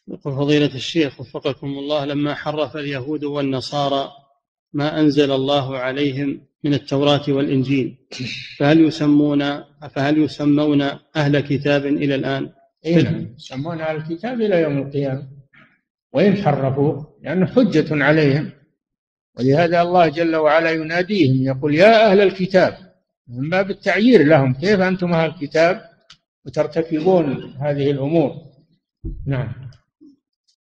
يقول فضيلة الشيخ وفقكم الله، لما حرف اليهود والنصارى ما أنزل الله عليهم من التوراة والإنجيل، فهل يسمون أهل كتاب إلى الآن؟ نعم، يسمون أهل الكتاب إلى يوم القيامة وإن حرفوا، لأنه حجة عليهم. ولهذا الله جل وعلا يناديهم يقول يا أهل الكتاب، من باب التعيير لهم، كيف أنتم أهل الكتاب وترتكبون هذه الأمور. نعم.